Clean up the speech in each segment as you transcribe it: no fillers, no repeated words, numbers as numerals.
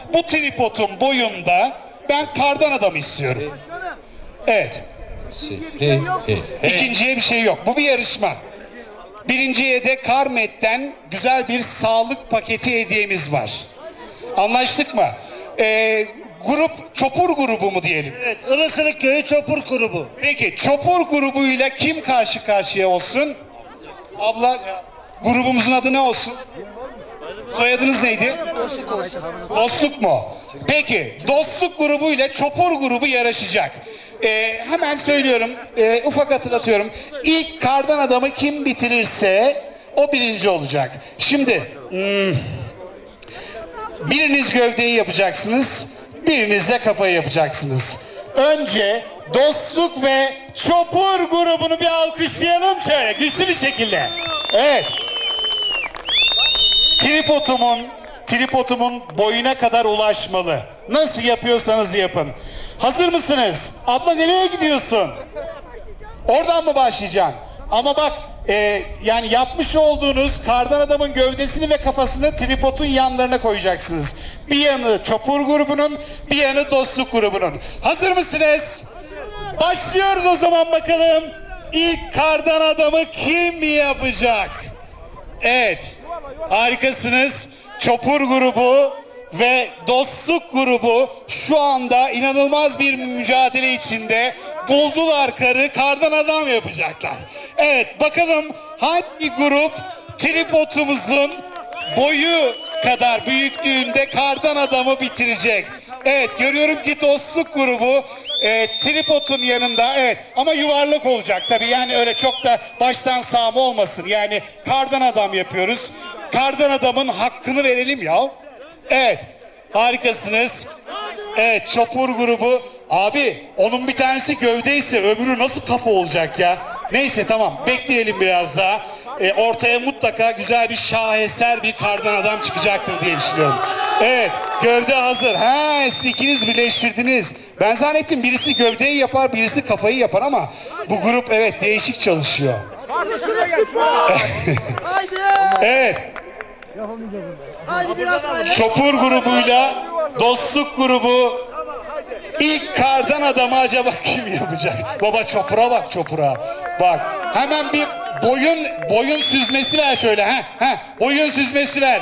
bu tripodun boyunda ben kardan adam istiyorum. Evet. İkinciye bir şey yok. Bu bir yarışma. Birinciye de Karmet'ten güzel bir sağlık paketi hediyemiz var. Anlaştık mı? Grup Çopur grubu mu diyelim? Evet, Ilısılık Köyü Çopur grubu. Peki Çopur grubuyla kim karşı karşıya olsun? Abla, grubumuzun adı ne olsun? Soyadınız neydi? Dostluk mu? Peki Dostluk grubu ile Çopur grubu yarışacak. Hemen söylüyorum, ufak hatırlatıyorum. İlk kardan adamı kim bitirirse o birinci olacak. Şimdi biriniz gövdeyi yapacaksınız, biriniz de kafayı yapacaksınız. Önce Dostluk ve Çopur grubunu bir alkışlayalım şöyle güçlü bir şekilde. Evet. Tripodumun boyuna kadar ulaşmalı. Nasıl yapıyorsanız yapın. Hazır mısınız? Abla nereye gidiyorsun? Oradan mı başlayacaksın? Ama bak yani yapmış olduğunuz kardan adamın gövdesini ve kafasını tripodun yanlarına koyacaksınız. Bir yanı Çopur grubunun, bir yanı Dostluk grubunun. Hazır mısınız? Başlıyoruz o zaman bakalım. İlk kardan adamı kim yapacak? Evet. Harikasınız. Çopur grubu ve Dostluk grubu şu anda inanılmaz bir mücadele içinde. Buldular kardan adam yapacaklar. Evet, bakalım hangi grup tripodumuzun boyu kadar büyüklüğünde kardan adamı bitirecek. Evet, görüyorum ki Dostluk grubu tripodun yanında, evet, ama yuvarlak olacak tabii, yani öyle çok da baştan sağma olmasın. Yani kardan adam yapıyoruz. Kardan adamın hakkını verelim ya. Evet, harikasınız. Evet, Çopur grubu. Abi onun bir tanesi gövdeyse öbürü nasıl kafa olacak ya? Neyse, tamam, bekleyelim biraz daha. Ortaya mutlaka güzel bir şaheser bir kardan adam çıkacaktır diye düşünüyorum. Evet, gövde hazır. Siz ikiniz birleştirdiniz. Ben zannettim birisi gövdeyi yapar, birisi kafayı yapar ama bu grup evet değişik çalışıyor. Evet. Çopur grubuyla Dostluk grubu ilk kardan adamı acaba kim yapacak? Baba çopura bak, çopura. Bak, hemen bir boyun süzmesi ver şöyle. Boyun süzmesi ver.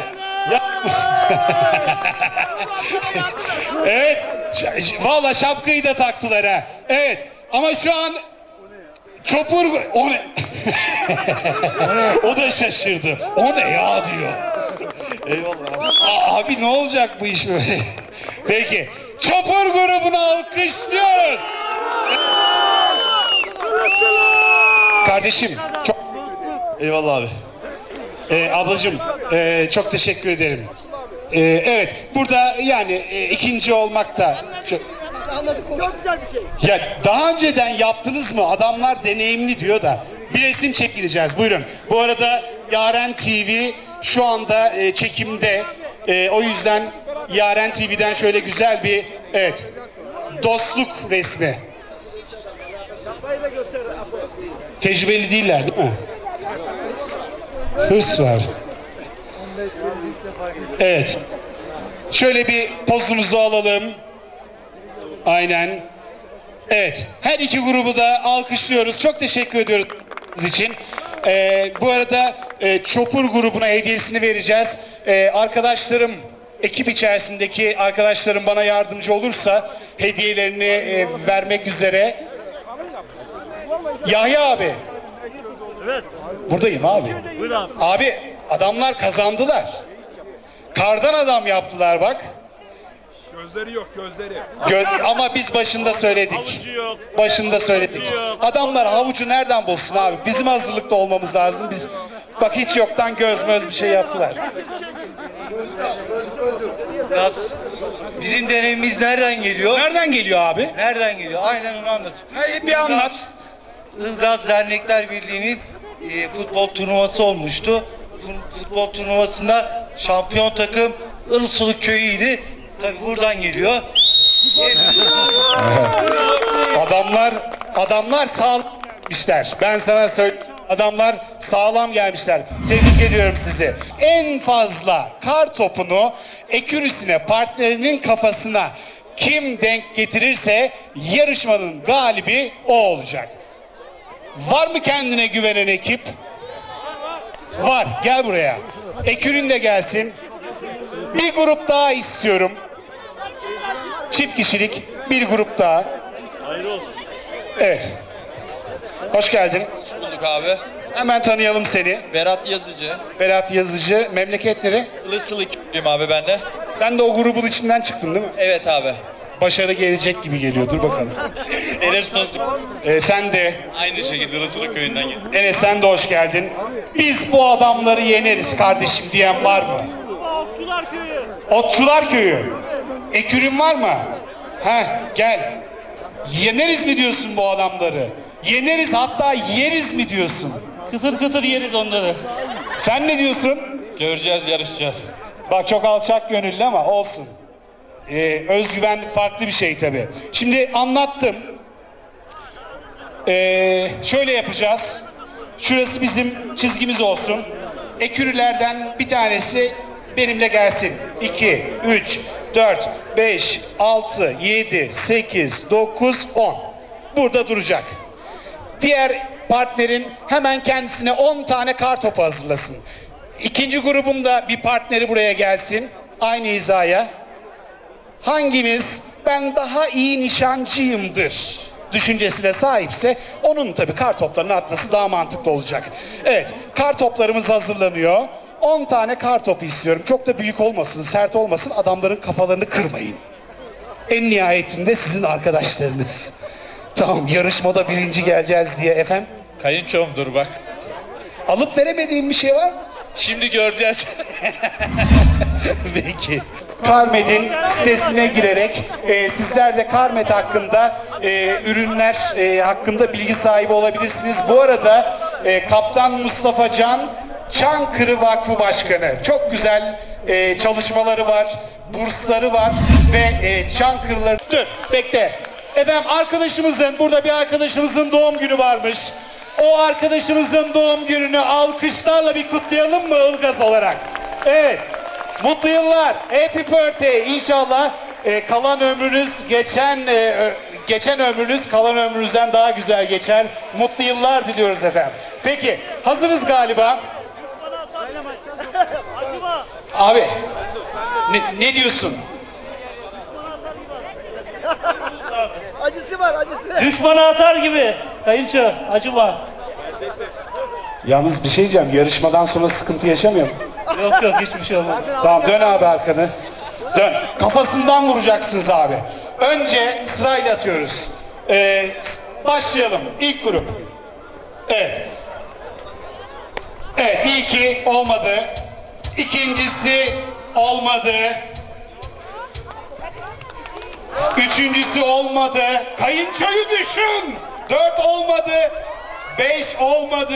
Evet. Vallahi şapkayı da taktılar ha. Evet. Ama şu an Çopur o ne? O da şaşırdı. O ne ya diyor. Eyvallah. Abi ne olacak bu iş böyle? Peki. Çopur grubunu alkışlıyoruz. Kardeşim çok... Eyvallah abi. Ablacığım çok teşekkür ederim. Evet, burada yani ikinci olmak da çok güzel bir şey. Ya daha önceden yaptınız mı? Adamlar deneyimli diyor da. Bir resim çekileceğiz. Buyurun. Bu arada Yaren TV şu anda çekimde. O yüzden Yaren TV'den şöyle güzel bir dostluk resmi. Tecrübeli değiller değil mi? Hırs var. Evet. Şöyle bir pozumuzu alalım. Aynen. Evet. Her iki grubu da alkışlıyoruz. Çok teşekkür ediyoruz için. Bu arada Çopur grubuna hediyesini vereceğiz. Arkadaşlarım, ekip içerisindeki arkadaşlarım bana yardımcı olursa hediyelerini vermek üzere. Yahya abi. Evet. Buradayım abi. Buyur abi. Abi adamlar kazandılar. Kardan adam yaptılar bak. Gözleri yok, gözleri. Ama biz başında söyledik. Havucu yok. Başında söyledik. Adamlar havucu nereden bulsun abi? Bizim hazırlıkta olmamız lazım. Biz bak hiç yoktan göz bir şey yaptılar. Bizim deneyimimiz nereden geliyor? Nereden geliyor abi? Nereden geliyor? Aynen onu anlat. Bir anlat. Ilgaz Dernekler Birliği'nin futbol turnuvası olmuştu. Futbol turnuvasında şampiyon takım Ilısuluk Köyü'ydü. Tabii buradan geliyor. Adamlar sağlıklılar. Ben sana söyleyeyim. Adamlar sağlam gelmişler. Tebrik ediyorum sizi. En fazla kar topunu ekürüsüne, partnerinin kafasına kim denk getirirse yarışmanın galibi o olacak. Var mı kendine güvenen ekip? Var. Gel buraya. Ekürün de gelsin. Bir grup daha istiyorum. Çift kişilik bir grup daha. Evet. Hoş geldin. Hoş bulduk abi. Hemen tanıyalım seni. Berat Yazıcı. Berat Yazıcı. Memleketleri? Ilıslıyım abi ben de. Sen de o grubun içinden çıktın değil mi? Evet abi. Başarı gelecek gibi geliyor. Dur bakalım. Enes nasıl? Sen de. Aynı şekilde Ilıslılık köyünden geldim. Enes sen de hoş geldin. Biz bu adamları yeneriz kardeşim diyen var mı? Otçular Köyü. Otçular Köyü. Ekürün var mı? Heh, gel. Yeneriz mi diyorsun bu adamları? Yeneriz, hatta yeriz mi diyorsun? Kıtır kıtır yeriz onları. Sen ne diyorsun? Göreceğiz, yarışacağız. Bak çok alçak gönüllü ama olsun. Özgüven farklı bir şey tabii. Şimdi anlattım. Şöyle yapacağız. Şurası bizim çizgimiz olsun. Ekürülerden bir tanesi benimle gelsin. 2, 3, 4, 5, 6, 7, 8, 9, 10. Burada duracak. Diğer partnerin hemen kendisine 10 tane kar topu hazırlasın. İkinci grubun da bir partneri buraya gelsin. Aynı hizaya. Hangimiz ben daha iyi nişancıyımdır düşüncesine sahipse onun tabii kar toplarını atması daha mantıklı olacak. Evet, kar toplarımız hazırlanıyor. 10 tane kar topu istiyorum. Çok da büyük olmasın, sert olmasın. Adamların kafalarını kırmayın. En nihayetinde sizin arkadaşlarınız. Tamam, yarışmada birinci geleceğiz diye efendim. Kayınçomdur bak. Alıp veremediğim bir şey var mı? Şimdi göreceğiz. Peki. Karmet'in sitesine girerek sizler de Karmet hakkında ürünler hakkında bilgi sahibi olabilirsiniz. Bu arada Kaptan Mustafa Can Çankırı Vakfı Başkanı. Çok güzel çalışmaları var, bursları var ve Çankırıları... Dur, bekle. Efendim arkadaşımızın, burada bir arkadaşımızın doğum günü varmış. O arkadaşımızın doğum gününü alkışlarla bir kutlayalım mı Ilgaz olarak? Evet. Mutlu yıllar. Happy birthday. İnşallah kalan ömrünüz geçen ömrünüz kalan ömrünüzden daha güzel geçer. Mutlu yıllar diliyoruz efendim. Peki hazırız galiba. Abi ne diyorsun? Acısı var, acısı. Düşmana atar gibi. Kayınço acıma. Yalnız bir şey diyeceğim. Yarışmadan sonra sıkıntı yaşamıyor mu? Yok yok hiçbir şey olmaz. Tamam dön abi arkanı. Dön. Kafasından vuracaksınız abi. Önce sırayla atıyoruz. Başlayalım. İlk grup. Evet. Evet ilki olmadı. İkincisi olmadı. Üçüncüsü olmadı. Kayınçoyu düşün. 4 olmadı. 5 olmadı.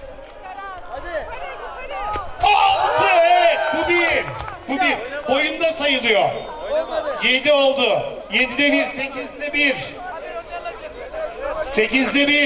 6 evet bu bir. Bu bir. Boyunda sayılıyor. 7 oldu. 7'de 1, 8'de 1. 8'de 1.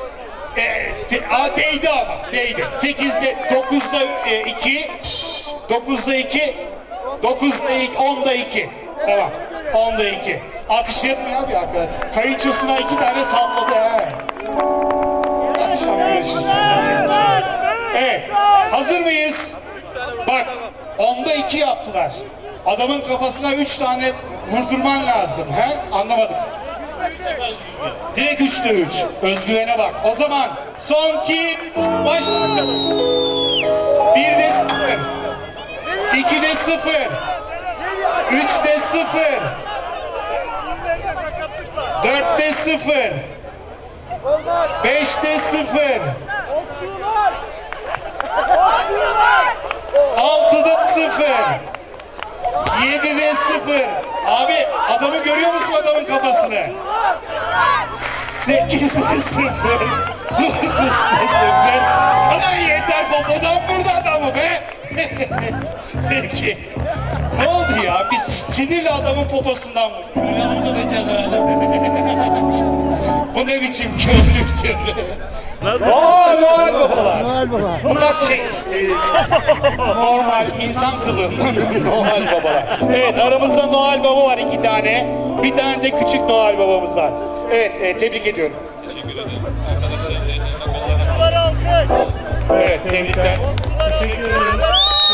Değdi ama. Değdi. 8'de 9'da 2. 9'da 2. 9'da 2. 10'da 2. Tamam. 10'da 2. Alkışlayalım ya bir arkadaş. Kayınçosuna 2 tane salladı ha. Akşam görüşürüz. Evet. Hazır mıyız? Bak. 10'da 2 yaptılar. Adamın kafasına 3 tane vurdurman lazım. He? Anlamadım. Direkt 3'te 3. Özgüvene bak. O zaman son 2 baş. 1'de 0. 2'de 0. 3'te 0. 4'te 0. 5'te 0. 6'da 0. 7'de 0. Abi adamı görüyor musun adamın kafasını? 8'de 0. 9'da 0. Ama yeter popodan burada adamı be. Peki. Ne oldu ya? Biz sinirli adamın poposundan mı? Yanımıza denk geldi herhalde. Bu ne biçim körlüktür? Noel babalar. Noel Baba. Bunlar normal insan kılığında Noel babalar. Evet, aramızda Noel Baba var 2 tane. Bir tane de küçük Noel babamız var. Evet, tebrik ediyorum. Teşekkür ederim. Evet, tebrikler. Teşekkür ederim.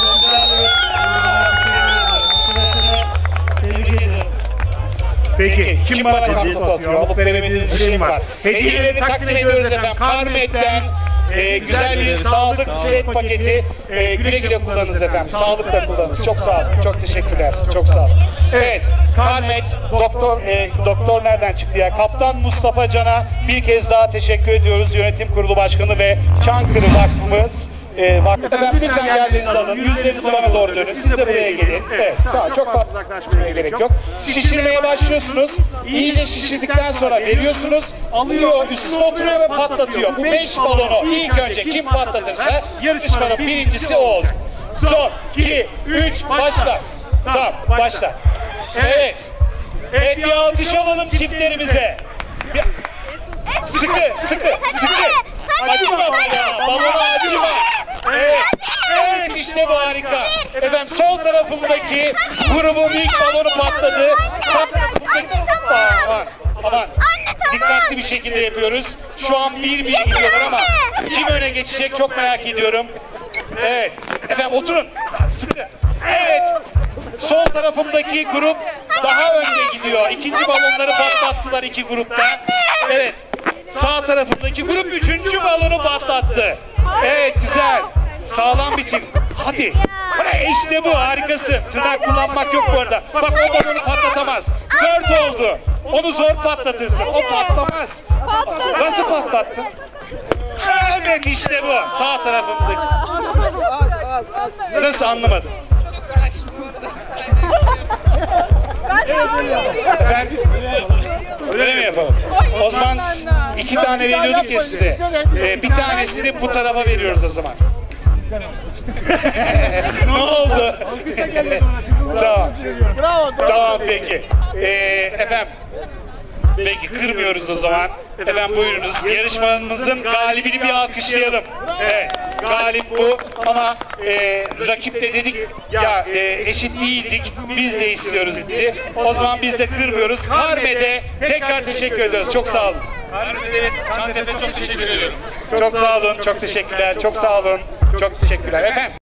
Tebrik ediyorum. Peki, kim bana kartopu atıyor? Alıp veremediğiniz bir şey mi var? Hediyeleri takdim ediyoruz efendim. Karmet'ten güzel bir sağlık set paketi. Güle güle kullanınız efendim. Sağlıkla kullanınız. Çok sağ olun. Çok teşekkürler. Çok sağ olun. Evet, Karmet, doktor nereden çıktı ya? Kaptan Mustafa Can'a bir kez daha teşekkür ediyoruz. Yönetim Kurulu Başkanı ve Çankırı Vakfımız. Efendim lütfen yerlerinizi alın. Yüzlerinizi bana doğru dönün. Siz de buraya gelin. Evet, tamam, çok fazla uzaklaşmaya gerek yok. Şişirmeye başlıyorsunuz. İyice şişirdikten sonra veriyorsunuz. Alıyor, üstüne oturuyor ve patlatıyor. Bu 5 balonu ilk önce kim patlatırsa yarışmanın birincisi o olacak. Son, 2, 3, başla. Tamam, başla. Evet. Evet, bir alkış alalım çiftlerimize. Sıkı. Acıma bana, balona acıma. Evet, işte bu harika. Efendim, sol tarafımdaki grubun ilk balonu patladı. Sağ tarafımdaki... Aman. Dikkatli bir şekilde yapıyoruz. Şu an 1-1 gidiyorlar ama kim öne geçecek çok merak ediyorum. Evet. Efendim, oturun. Sıkı. Evet. Sol tarafımdaki grup daha önde gidiyor. İkinci balonları patlattılar 2 grupta. Evet. Sağ tarafındaki grup 3. balonu patlattı. Evet, güzel. Sağlam bir çift. Hadi. İşte bu, harikasın. Tırnak kullanmak yok bu arada. Bak, o balonu patlatamaz. 4 oldu. Onu zor patlatırsın. O patlamaz. Nasıl patlattın? Evet, işte bu. Sağ tarafındaki. Nasıl, anlamadım. Efendim? Öyle mi yapalım? O zaman 2 tane veriyorduk ya size. Bir tanesini bu tarafa veriyoruz o zaman. Ne oldu? Tamam. Tamam, peki. Efendim. Peki, kırmıyoruz o zaman. Efendim, buyurunuz. Yarışmamızın galibini bir alkışlayalım. Evet, galip bu ama rakip de dedik ya, eşit değildik, biz de istiyoruz dedi. O zaman biz de kırmıyoruz. Karme'de tekrar teşekkür ediyoruz. Çok sağ olun. Karme'de, Çantepe çok teşekkür ediyorum. Çok sağ olun, çok teşekkürler. Çok sağ olun. Çok teşekkürler. Efendim.